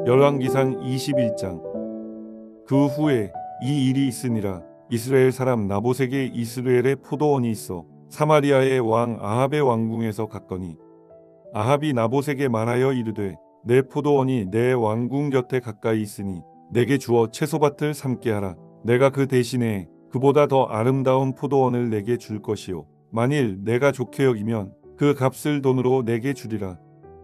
열왕기상 21장. 그 후에 이 일이 있으니라. 이스라엘 사람 나봇에게 이스라엘의 포도원이 있어 사마리아의 왕 아합의 왕궁에서 갔거니 아합이 나봇에게 말하여 이르되 내 포도원이 내 왕궁 곁에 가까이 있으니 내게 주어 채소밭을 삼게 하라. 내가 그 대신에 그보다 더 아름다운 포도원을 내게 줄 것이요 만일 내가 좋게 여기면 그 값을 돈으로 내게 주리라.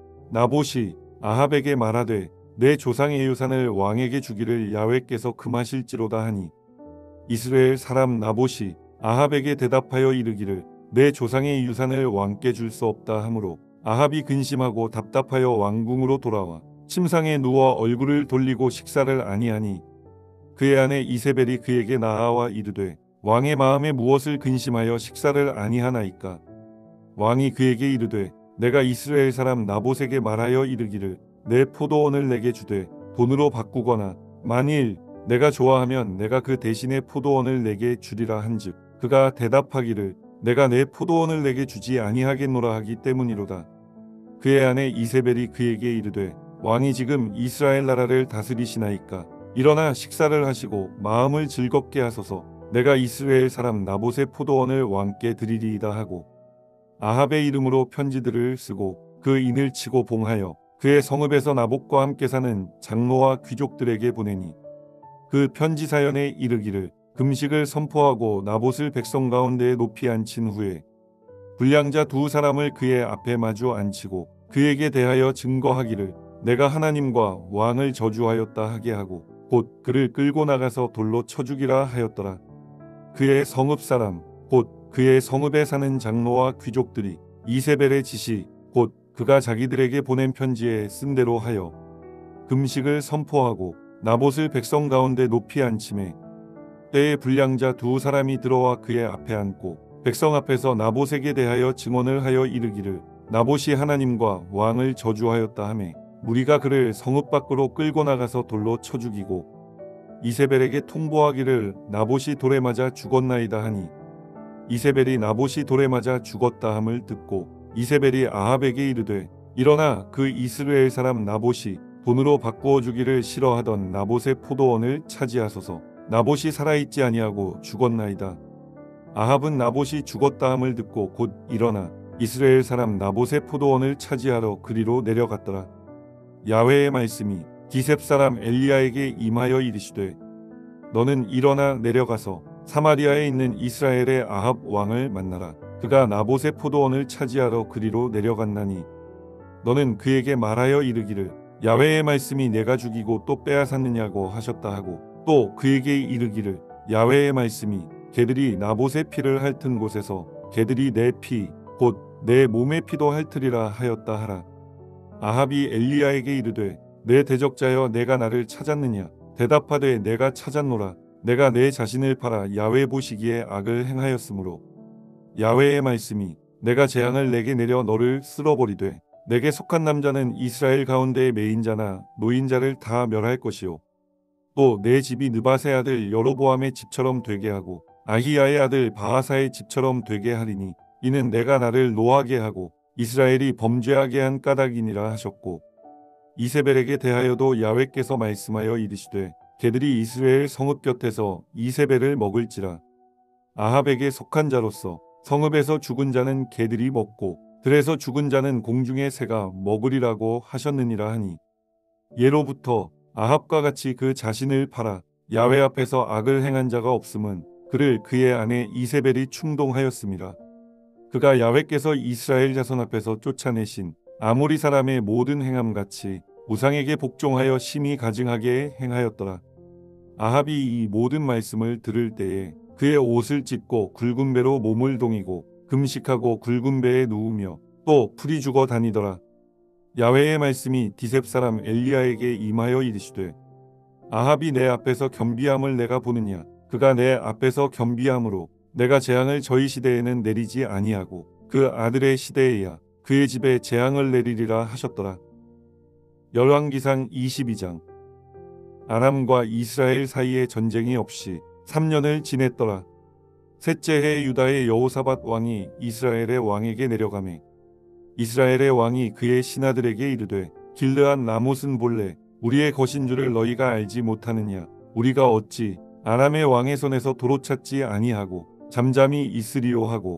나봇이 아합에게 말하되 내 조상의 유산을 왕에게 주기를 야훼께서 금하실지로다 하니 이스라엘 사람 나봇이 아합에게 대답하여 이르기를 내 조상의 유산을 왕께 줄 수 없다 하므로 아합이 근심하고 답답하여 왕궁으로 돌아와 침상에 누워 얼굴을 돌리고 식사를 아니하니 그의 아내 이세벨이 그에게 나아와 이르되 왕의 마음에 무엇을 근심하여 식사를 아니하나이까. 왕이 그에게 이르되 내가 이스라엘 사람 나봇에게 말하여 이르기를 내 포도원을 내게 주되 돈으로 바꾸거나 만일 내가 좋아하면 내가 그 대신에 포도원을 내게 주리라 한즉 그가 대답하기를 내가 내 포도원을 내게 주지 아니하겠노라 하기 때문이로다. 그의 아내 이세벨이 그에게 이르되 왕이 지금 이스라엘 나라를 다스리시나이까. 일어나 식사를 하시고 마음을 즐겁게 하소서. 내가 이스라엘 사람 나봇의 포도원을 왕께 드리리이다 하고 아합의 이름으로 편지들을 쓰고 그 인을 치고 봉하여 그의 성읍에서 나봇과 함께 사는 장로와 귀족들에게 보내니 그 편지 사연에 이르기를 금식을 선포하고 나봇을 백성 가운데에 높이 앉힌 후에 불량자 두 사람을 그의 앞에 마주 앉히고 그에게 대하여 증거하기를 내가 하나님과 왕을 저주하였다 하게 하고 곧 그를 끌고 나가서 돌로 쳐 죽이라 하였더라. 그의 성읍 사람 곧 그의 성읍에 사는 장로와 귀족들이 이세벨의 지시 곧 그가 자기들에게 보낸 편지에 쓴 대로 하여 금식을 선포하고 나봇을 백성 가운데 높이 앉히매 때에 불량자 두 사람이 들어와 그의 앞에 앉고 백성 앞에서 나봇에게 대하여 증언을 하여 이르기를 나봇이 하나님과 왕을 저주하였다 하매 무리가 그를 성읍 밖으로 끌고 나가서 돌로 쳐 죽이고 이세벨에게 통보하기를 나봇이 돌에 맞아 죽었나이다 하니 이세벨이 나봇이 돌에 맞아 죽었다 함을 듣고 이세벨이 아합에게 이르되 일어나 그 이스라엘 사람 나봇이 돈으로 바꾸어 주기를 싫어하던 나봇의 포도원을 차지하소서. 나봇이 살아있지 아니하고 죽었나이다. 아합은 나봇이 죽었다 함을 듣고 곧 일어나 이스라엘 사람 나봇의 포도원을 차지하러 그리로 내려갔더라. 야훼의 말씀이 디셉 사람 엘리야에게 임하여 이르시되 너는 일어나 내려가서 사마리아에 있는 이스라엘의 아합 왕을 만나라. 그가 나봇의 포도원을 차지하러 그리로 내려갔나니 너는 그에게 말하여 이르기를 야훼의 말씀이 내가 죽이고 또 빼앗았느냐고 하셨다 하고 또 그에게 이르기를 야훼의 말씀이 개들이 나봇의 피를 핥은 곳에서 개들이 내 피 곧 내 몸의 피도 핥으리라 하였다 하라. 아합이 엘리야에게 이르되 내 대적자여 내가 나를 찾았느냐. 대답하되 내가 찾았노라. 내가 내 자신을 팔아 야훼 보시기에 악을 행하였으므로 야훼의 말씀이 내가 재앙을 내게 내려 너를 쓸어버리되 내게 속한 남자는 이스라엘 가운데의 매인자나 노인자를 다 멸할 것이요 또 내 집이 느밧의 아들 여로보암의 집처럼 되게 하고 아히야의 아들 바하사의 집처럼 되게 하리니 이는 내가 나를 노하게 하고 이스라엘이 범죄하게 한 까닭이니라 하셨고 이세벨에게 대하여도 야훼께서 말씀하여 이르시되 개들이 이스라엘 성읍 곁에서 이세벨을 먹을지라. 아합에게 속한 자로서 성읍에서 죽은 자는 개들이 먹고 들에서 죽은 자는 공중의 새가 먹으리라고 하셨느니라 하니 예로부터 아합과 같이 그 자신을 팔아 야훼 앞에서 악을 행한 자가 없음은 그를 그의 아내 이세벨이 충동하였음이라. 그가 야훼께서 이스라엘 자손 앞에서 쫓아내신 아모리 사람의 모든 행함같이 우상에게 복종하여 심히 가증하게 행하였더라. 아합이 이 모든 말씀을 들을 때에 그의 옷을 찢고 굵은 배로 몸을 동이고 금식하고 굵은 배에 누우며 또 풀이 죽어 다니더라. 야훼의 말씀이 디셉 사람 엘리야에게 임하여 이르시되 아합이 내 앞에서 겸비함을 내가 보느냐. 그가 내 앞에서 겸비함으로 내가 재앙을 저희 시대에는 내리지 아니하고 그 아들의 시대에야 그의 집에 재앙을 내리리라 하셨더라. 열왕기상 22장. 아람과 이스라엘 사이에 전쟁이 없이 3년을 지냈더라. 셋째 해 유다의 여호사밧 왕이 이스라엘의 왕에게 내려가매 이스라엘의 왕이 그의 신하들에게 이르되 길르앗 라못은 본래 우리의 것인 줄을 너희가 알지 못하느냐? 우리가 어찌 아람의 왕의 손에서 도로 찾지 아니하고 잠잠히 있으리요 하고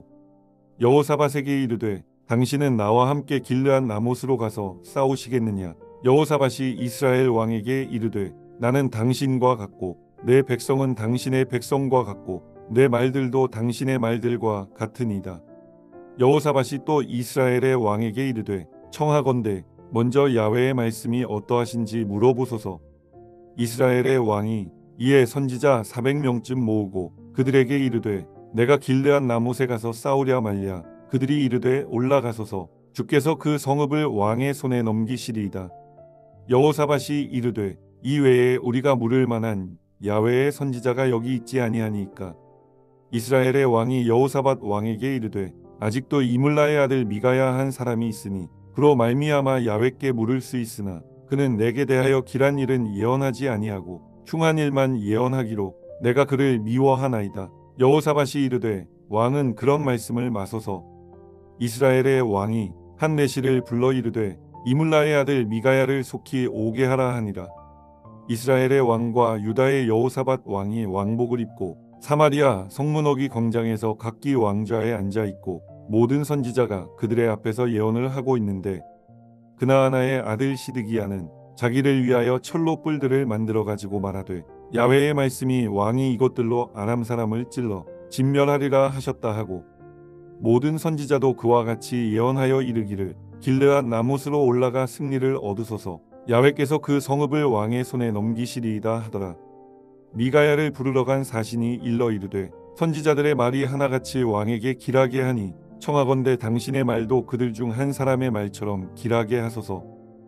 여호사밧에게 이르되 당신은 나와 함께 길르앗 라못으로 가서 싸우시겠느냐? 여호사밧이 이스라엘 왕에게 이르되 나는 당신과 같고 내 백성은 당신의 백성과 같고 내 말들도 당신의 말들과 같으니이다. 여호사밧이 또 이스라엘의 왕에게 이르되 청하건대 먼저 야훼의 말씀이 어떠하신지 물어보소서. 이스라엘의 왕이 이에 선지자 400명쯤 모으고 그들에게 이르되 내가 길르앗 라못에 가서 싸우랴 말랴. 그들이 이르되 올라가소서. 주께서 그 성읍을 왕의 손에 넘기시리이다. 여호사밧이 이르되 이 외에 우리가 물을 만한 야훼의 선지자가 여기 있지 아니하니까. 이스라엘의 왕이 여호사밧 왕에게 이르되 아직도 이물라의 아들 미가야 한 사람이 있으니 그로 말미암아 야훼께 물을 수 있으나 그는 내게 대하여 길한 일은 예언하지 아니하고 흉한 일만 예언하기로 내가 그를 미워하나이다. 여호사밧이 이르되 왕은 그런 말씀을 마소서. 이스라엘의 왕이 한 내시를 불러 이르되 이물라의 아들 미가야를 속히 오게 하라 하니라. 이스라엘의 왕과 유다의 여호사밧 왕이 왕복을 입고 사마리아 성문어기 광장에서 각기 왕좌에 앉아 있고 모든 선지자가 그들의 앞에서 예언을 하고 있는데 그나아나의 아들 시드기야는 자기를 위하여 철로 뿔들을 만들어 가지고 말하되 야훼의 말씀이 왕이 이것들로 아람 사람을 찔러 진멸하리라 하셨다 하고 모든 선지자도 그와 같이 예언하여 이르기를 길르앗 라못으로 올라가 승리를 얻으소서. 야훼께서 그 성읍을 왕의 손에 넘기시리이다 하더라. 미가야를 부르러 간 사신이 일러 이르되 선지자들의 말이 하나같이 왕에게 길하게 하니 청하건대 당신의 말도 그들 중 한 사람의 말처럼 길하게 하소서.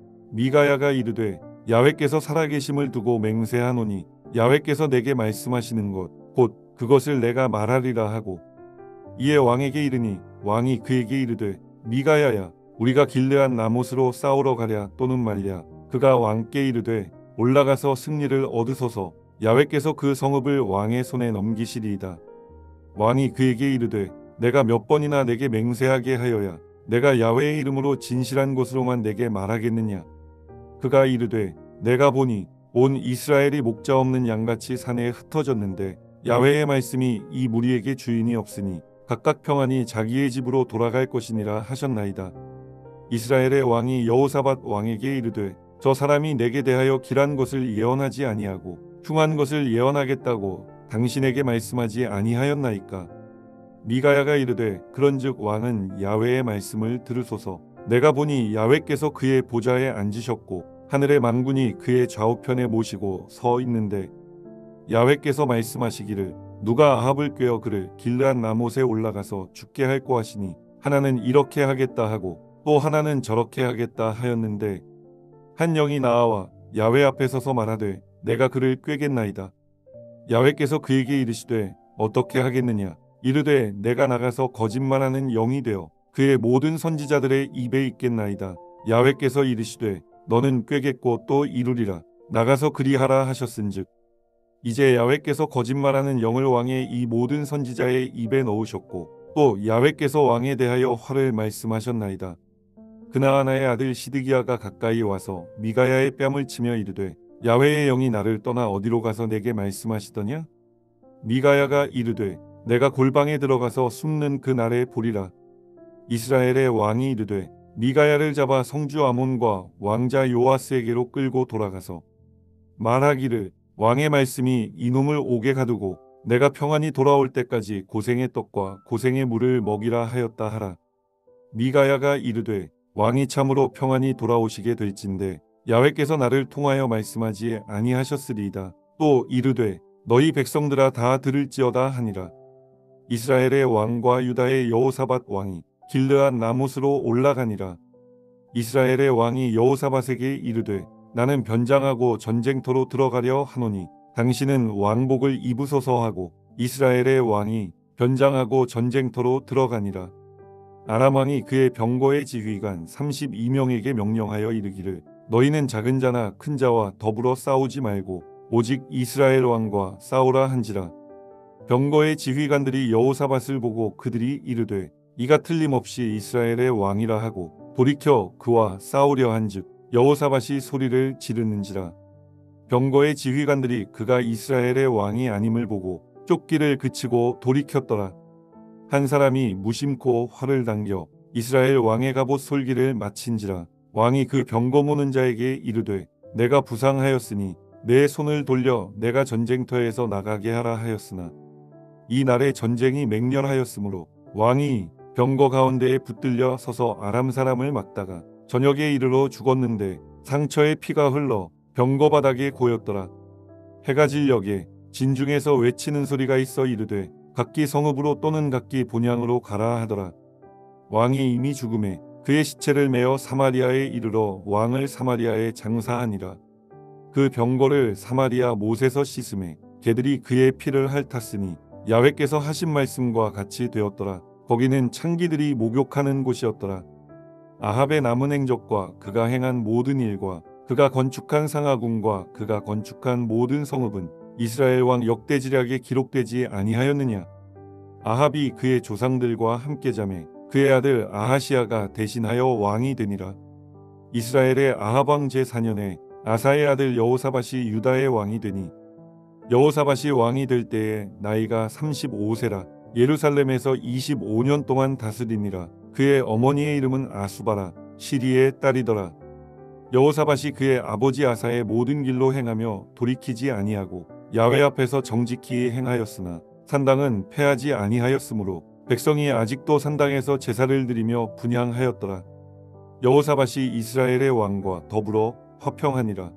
미가야가 이르되 야훼께서 살아계심을 두고 맹세하노니 야훼께서 내게 말씀하시는 것 곧 그것을 내가 말하리라 하고 이에 왕에게 이르니 왕이 그에게 이르되 미가야야 우리가 길르앗 라못으로 싸우러 가랴 또는 말랴. 그가 왕께 이르되 올라가서 승리를 얻으소서. 야훼께서 그 성읍을 왕의 손에 넘기시리이다. 왕이 그에게 이르되 내가 몇 번이나 내게 맹세하게 하여야 내가 야훼의 이름으로 진실한 것으로만 내게 말하겠느냐. 그가 이르되 내가 보니 온 이스라엘이 목자 없는 양같이 산에 흩어졌는데 야훼의 말씀이 이 무리에게 주인이 없으니 각각 평안히 자기의 집으로 돌아갈 것이니라 하셨나이다. 이스라엘의 왕이 여호사밧 왕에게 이르되 저 사람이 내게 대하여 길한 것을 예언하지 아니하고 흉한 것을 예언하겠다고 당신에게 말씀하지 아니하였나이까. 미가야가 이르되 그런즉 왕은 야훼의 말씀을 들으소서. 내가 보니 야훼께서 그의 보좌에 앉으셨고 하늘의 만군이 그의 좌우편에 모시고 서 있는데 야훼께서 말씀하시기를 누가 아합을 꾀어 그를 길르앗 라못에 올라가서 죽게 할꼬 하시니 하나는 이렇게 하겠다 하고 또 하나는 저렇게 하겠다 하였는데 한 영이 나와 야훼 앞에 서서 말하되 내가 그를 꾀겠나이다. 야훼께서 그에게 이르시되 어떻게 하겠느냐. 이르되 내가 나가서 거짓말하는 영이 되어 그의 모든 선지자들의 입에 있겠나이다. 야훼께서 이르시되 너는 꾀겠고 또 이루리라. 나가서 그리하라 하셨은즉 이제 야훼께서 거짓말하는 영을 왕의 이 모든 선지자의 입에 넣으셨고 또 야훼께서 왕에 대하여 화를 말씀하셨나이다. 그나아나의 아들 시드기야가 가까이 와서 미가야의 뺨을 치며 이르되 야훼의 영이 나를 떠나 어디로 가서 내게 말씀하시더냐. 미가야가 이르되 내가 골방에 들어가서 숨는 그 날에 보리라. 이스라엘의 왕이 이르되 미가야를 잡아 성주 아몬과 왕자 요아스에게로 끌고 돌아가서 말하기를 왕의 말씀이 이놈을 옥에 가두고 내가 평안히 돌아올 때까지 고생의 떡과 고생의 물을 먹이라 하였다 하라. 미가야가 이르되 왕이 참으로 평안히 돌아오시게 될진데 야훼께서 나를 통하여 말씀하지 아니하셨으리이다. 또 이르되 너희 백성들아 다 들을지어다 하니라. 이스라엘의 왕과 유다의 여호사밧 왕이 길르앗 라못으로 올라가니라. 이스라엘의 왕이 여호사밧에게 이르되 나는 변장하고 전쟁터로 들어가려 하노니 당신은 왕복을 입으소서 하고 이스라엘의 왕이 변장하고 전쟁터로 들어가니라. 아람 왕이 그의 병거의 지휘관 32명에게 명령하여 이르기를 너희는 작은 자나 큰 자와 더불어 싸우지 말고 오직 이스라엘 왕과 싸우라 한지라. 병거의 지휘관들이 여호사밧을 보고 그들이 이르되 이가 틀림없이 이스라엘의 왕이라 하고 돌이켜 그와 싸우려 한즉 여호사밧이 소리를 지르는지라. 병거의 지휘관들이 그가 이스라엘의 왕이 아님을 보고 쫓기를 그치고 돌이켰더라. 한 사람이 무심코 활을 당겨 이스라엘 왕의 갑옷 솔기를 마친지라. 왕이 그 병거 모는 자에게 이르되 내가 부상하였으니 내 손을 돌려 내가 전쟁터에서 나가게 하라 하였으나 이 날에 전쟁이 맹렬하였으므로 왕이 병거 가운데에 붙들려 서서 아람 사람을 막다가 저녁에 이르러 죽었는데 상처에 피가 흘러 병거 바닥에 고였더라. 해가 질녘에 진중에서 외치는 소리가 있어 이르되 각기 성읍으로 또는 각기 본향으로 가라 하더라. 왕이 이미 죽음에 그의 시체를 메어 사마리아에 이르러 왕을 사마리아에 장사하니라. 그 병거를 사마리아 못에서 씻음에 개들이 그의 피를 핥았으니 야훼께서 하신 말씀과 같이 되었더라. 거기는 창기들이 목욕하는 곳이었더라. 아합의 남은 행적과 그가 행한 모든 일과 그가 건축한 상하궁과 그가 건축한 모든 성읍은 이스라엘 왕 역대지략에 기록되지 아니하였느냐. 아합이 그의 조상들과 함께 자매 그의 아들 아하시아가 대신하여 왕이 되니라. 이스라엘의 아합 왕 제4년에 아사의 아들 여호사밧이 유다의 왕이 되니 여호사밧이 왕이 될 때에 나이가 35세라. 예루살렘에서 25년 동안 다스리니라. 그의 어머니의 이름은 아수바라 시리의 딸이더라. 여호사밧이 그의 아버지 아사의 모든 길로 행하며 돌이키지 아니하고 야훼 앞에서 정직히 행하였으나 산당은 패하지 아니하였으므로 백성이 아직도 산당에서 제사를 드리며 분향하였더라. 여호사밧이 이스라엘의 왕과 더불어 화평하니라.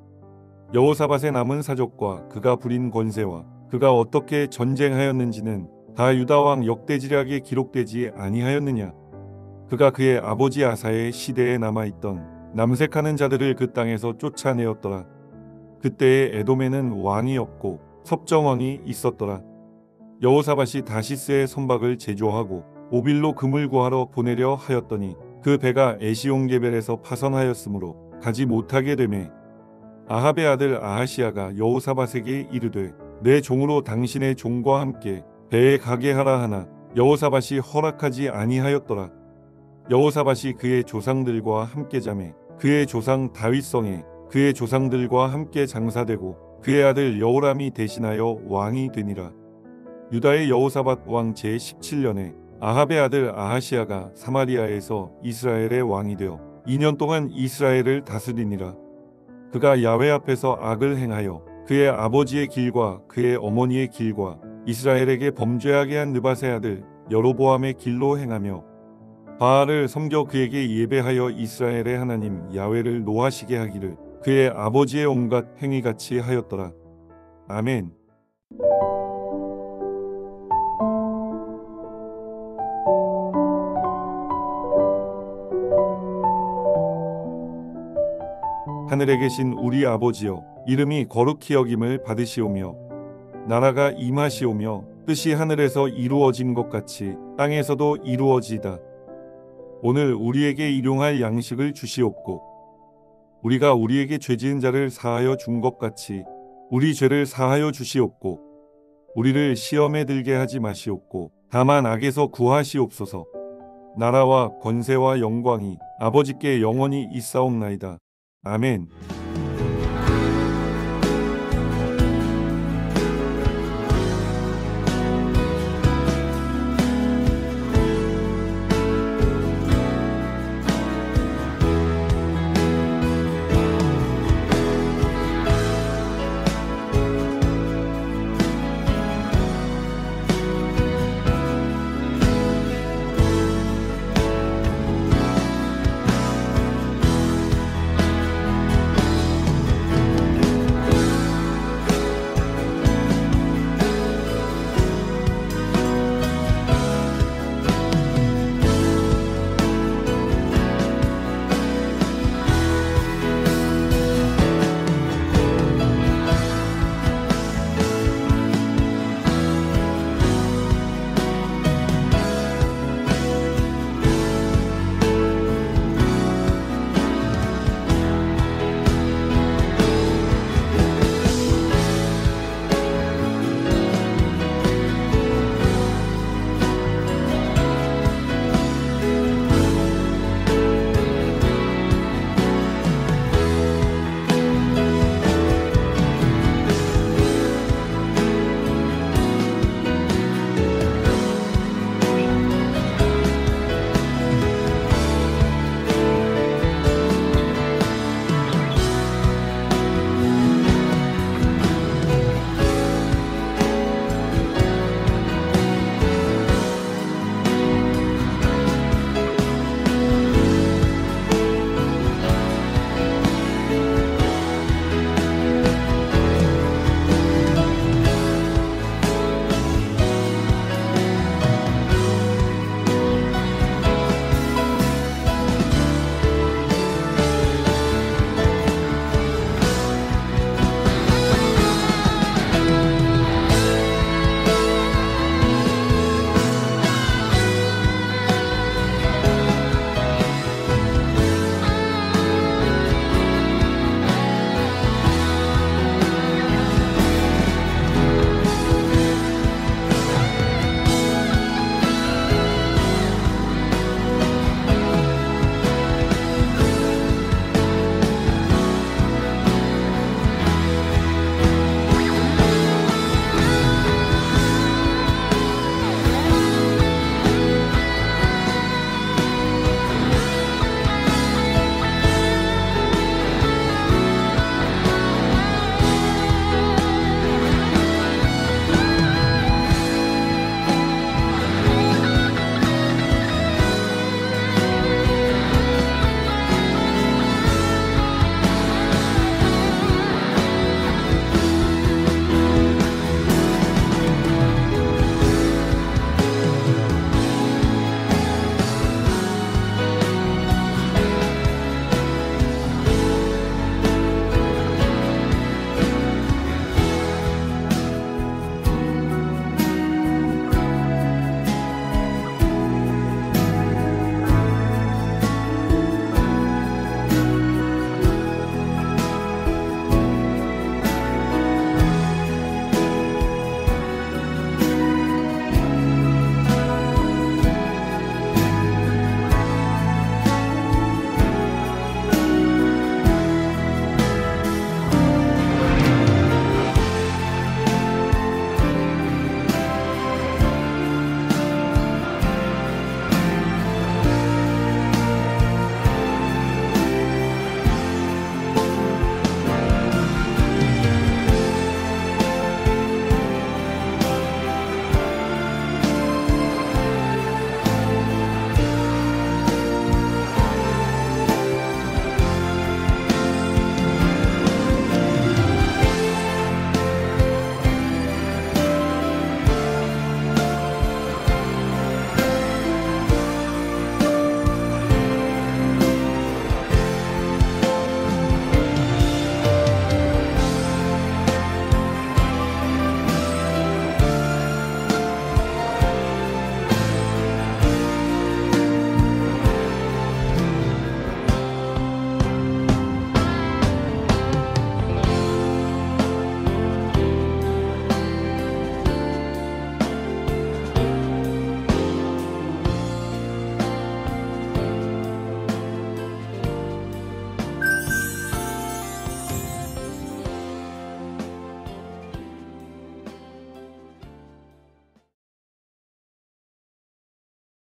여호사밧의 남은 사족과 그가 부린 권세와 그가 어떻게 전쟁하였는지는 다 유다 왕 역대지략에 기록되지 아니하였느냐. 그가 그의 아버지 아사의 시대에 남아있던 남색하는 자들을 그 땅에서 쫓아내었더라. 그때에 에돔에는 왕이 없고 섭정왕이 있었더라. 여호사밧이 다시스의 선박을 제조하고 오빌로 금을 구하러 보내려 하였더니 그 배가 에시온게벨에서 파선하였으므로 가지 못하게 되매 아합의 아들 아하시아가 여호사밧에게 이르되 내 종으로 당신의 종과 함께 배에 가게 하라 하나 여호사밧이 허락하지 아니하였더라. 여호사밧이 그의 조상들과 함께 자매 그의 조상 다윗성에 그의 조상들과 함께 장사되고 그의 아들 여호람이 대신하여 왕이 되니라. 유다의 여호사밧 왕 제17년에 아합의 아들 아하시아가 사마리아에서 이스라엘의 왕이 되어 2년 동안 이스라엘을 다스리니라. 그가 야훼 앞에서 악을 행하여 그의 아버지의 길과 그의 어머니의 길과 이스라엘에게 범죄하게 한 느밧의 아들 여로보암의 길로 행하며 바알을 섬겨 그에게 예배하여 이스라엘의 하나님 야훼를 노하시게 하기를 그의 아버지의 온갖 행위같이 하였더라. 아멘. 하늘에 계신 우리 아버지여, 이름이 거룩히 여김을 받으시오며 나라가 임하시오며 뜻이 하늘에서 이루어진 것 같이 땅에서도 이루어지이다. 오늘 우리에게 일용할 양식을 주시옵고 우리가 우리에게 죄지은 자를 사하여 준 것 같이 우리 죄를 사하여 주시옵고 우리를 시험에 들게 하지 마시옵고 다만 악에서 구하시옵소서. 나라와 권세와 영광이 아버지께 영원히 있사옵나이다. 아멘.